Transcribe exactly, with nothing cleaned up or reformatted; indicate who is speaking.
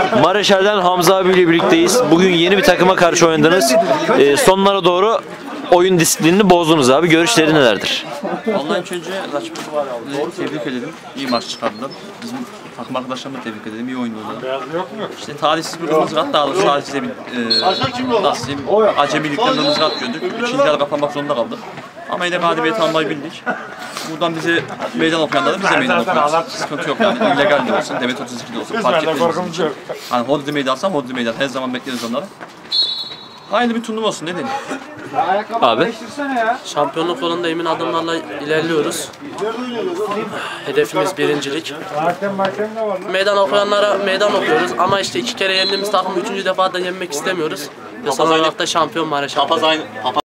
Speaker 1: Mareşal'den Hamza abiyle birlikteyiz. Bugün yeni bir takıma karşı oynadınız. Ee, sonlara doğru oyun disiplinini bozdunuz abi. Görüşleri nelerdir?
Speaker 2: Vallahi ilk önce rakibimizi tebrik edelim. İyi maç çıkardılar. Bizim takım arkadaşlarımı tebrik edelim. İyi oynadılar. İşte talihsiz bir mızrak, daha doğrusu talihsiz bir e, nasıl diyeyim, acemilikten bir mızrak gördük. İkinci yarı kapanmak zorunda kaldık. Ama yine galibiyeti almayı bildik. Buradan bizi meydan okuyanlar da bize meydan okuyoruz. Sıkıntı yok yani. İllegal de olsun, Demet otuz iki de olsun. Fark etmez bizim için. Hani Hodri meydan alsam Hodri meydan. Her zaman bekleriz onları. Aynı bir turnuva olsun, ne diyeyim?
Speaker 1: Abi.
Speaker 3: Şampiyonluk yolunda emin adımlarla ilerliyoruz. Hedefimiz birincilik. Meydan okuyanlara meydan okuyoruz ama işte iki kere yendiğimiz takım üçüncü defa da yenmek istemiyoruz. Ve son olarak da şampiyon Mareşal.